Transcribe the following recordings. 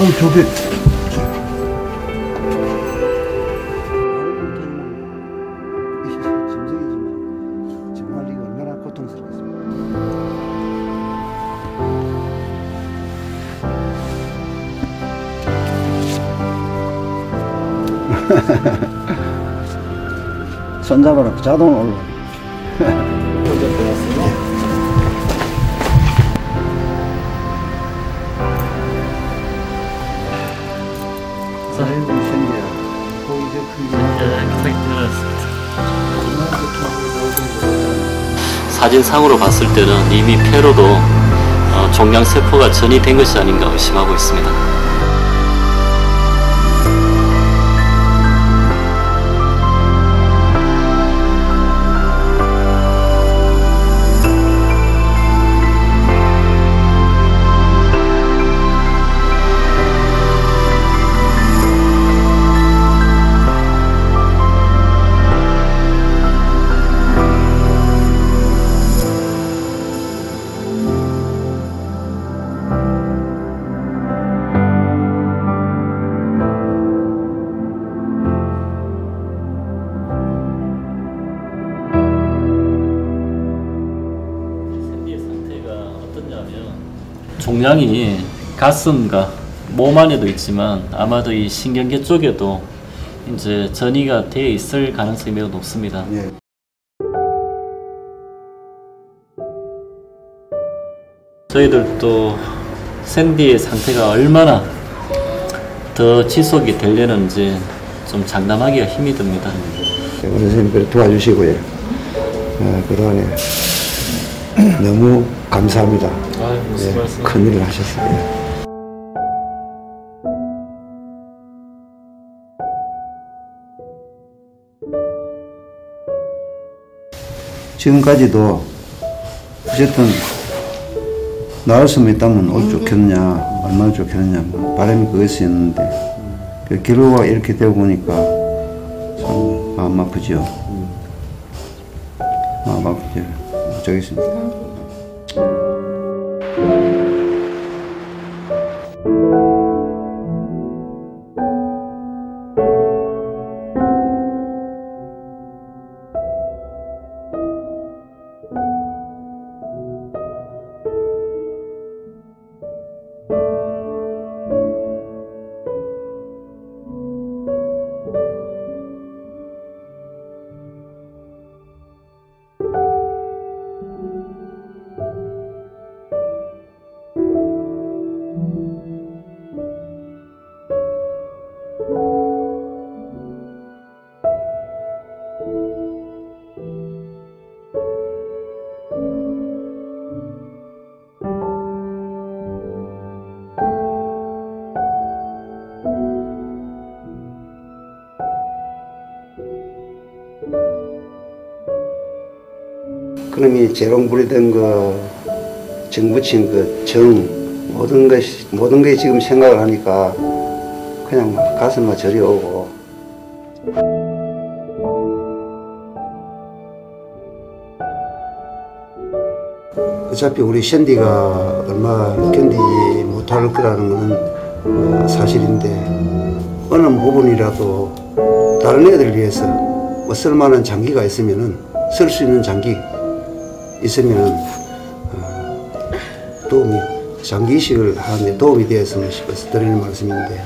저게. 짐승이지만 정말 이거 얼마나 고통스럽겠습니까. 손잡아라. 자동으로 올라. 사진상으로 봤을 때는 이미 폐로도 종양세포가 전이 된 것이 아닌가 의심하고 있습니다. 종양이 가슴과 몸 안에도 있지만 아마도 이 신경계 쪽에도 이제 전이가 되어 있을 가능성이 매우 높습니다. 예. 저희들도 샌디의 상태가 얼마나 더 지속이 되려는지 좀 장담하기가 힘이 듭니다. 우리 선생님들 도와주시고요. 그동안에 너무 감사합니다. 무슨 말씀? 큰일을 하셨어요. 지금까지도 어쨌든 나을 수만 있다면 올 좋겠느냐, 얼마나 좋겠느냐, 바람이 그것이었는데 그 결과가 이렇게 되고 보니까 참 마음 아프죠. 마음 아프죠. 저기 있습니다. 그놈이 재롱불이 된 거, 정 붙인 그 정, 모든 게 지금 생각을 하니까 그냥 막 가슴만 저려오고. 어차피 우리 샌디가 얼마 견디지 못할 거라는 것은 사실인데, 어느 부분이라도 다른 애들 위해서 뭐 쓸만한 장기가 있으면은, 쓸 수 있는 장기 있으면 도움이, 장기 이식을 하는데 도움이 되었으면 싶어서 드리는 말씀인데.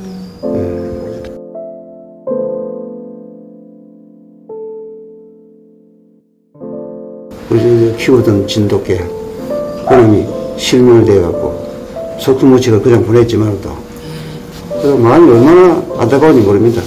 우리 키우던 진돗개 그놈이 실명을 돼갖고 속수무치가 그냥 보냈지만도 그 마음이 얼마나 안타까운지 모릅니다.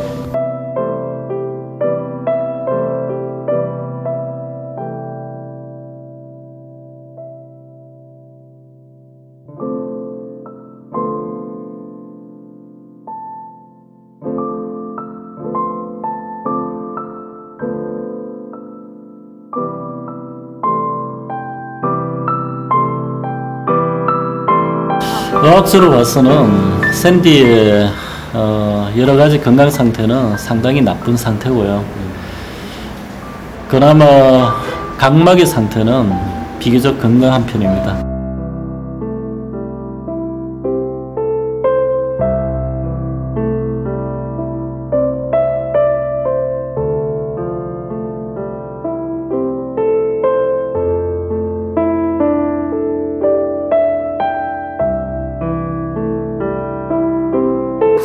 의학적으로 봐서는 샌디의 여러 가지 건강 상태는 상당히 나쁜 상태고요. 그나마 각막의 상태는 비교적 건강한 편입니다.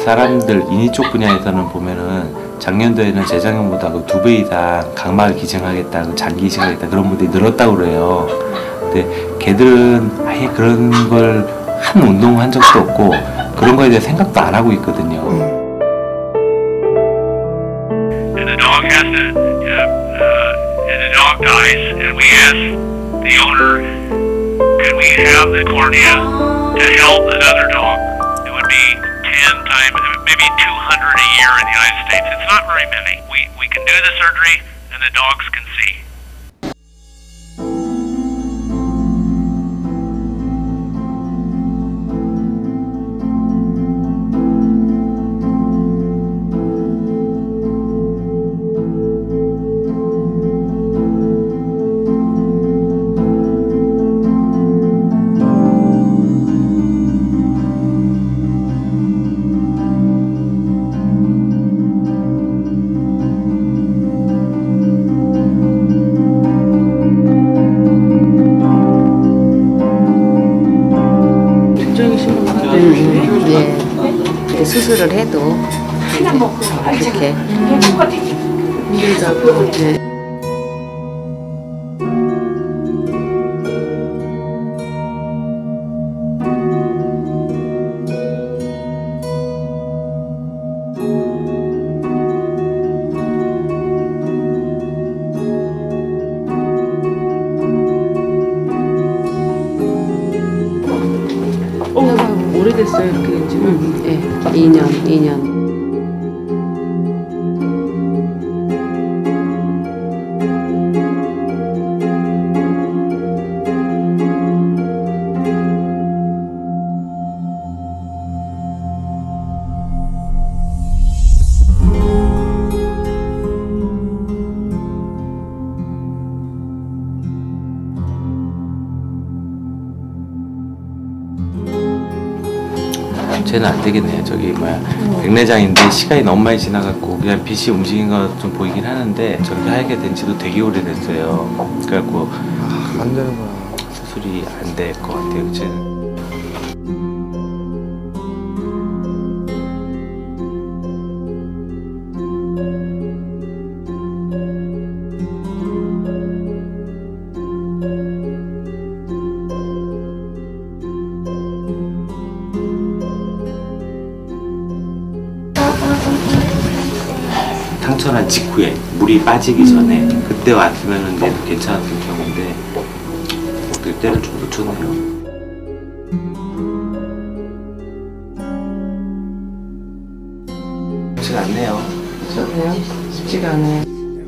사람들 인이 쪽 분야에서는 보면은 작년도에는 재작년보다 그 2배 이상 각막을 기증하겠다, 그 장기 이식하겠다 그런 분들이 늘었다고 그래요. 근데 걔들은 아예 그런 걸 한 운동 한 적도 없고 그런 거에 대해 생각도 안 하고 있거든요. And the dog has to, and the dog dies, and we ask the owner, can we have the cornea to help another dog? It would be 10 times, maybe 200 a year in the United States. It's not very many. We can do the surgery, and the dogs can see. 예. 수술을 해도 이렇게 힘들다고. 예. 오래됐어요, 이렇게 지금? 예. 2년. 쟤는 안 되겠네요. 저기 뭐야 백내장인데 시간이 너무 많이 지나갖고 그냥 빛이 움직인 거 좀 보이긴 하는데 저렇게 하게 된 지도 되게 오래됐어요. 그래갖고 안 되는 거야. 수술이 안 될 것 같아요. 쟤는. 상처난 직후에 물이 빠지기 전에 그때 왔으면은 내도 괜찮았을 경우인데 그때를 좀 놓쳤네요. 쉽지가 않네요. 그래요? 쉽지가 않아요.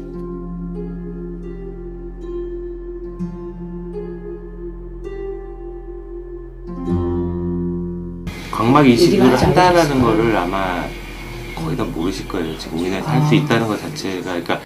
각막 이식을 한다라는 거를 아마 거의 다 모르실 거예요. 지금 우리나라에 할 수 있다는 것 자체가. 그러니까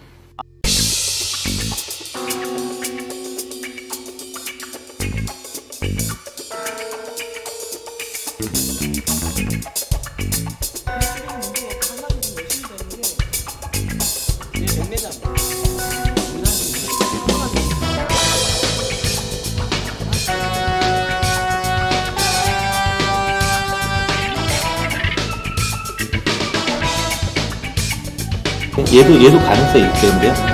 얘도 가능성이 있겠는데요?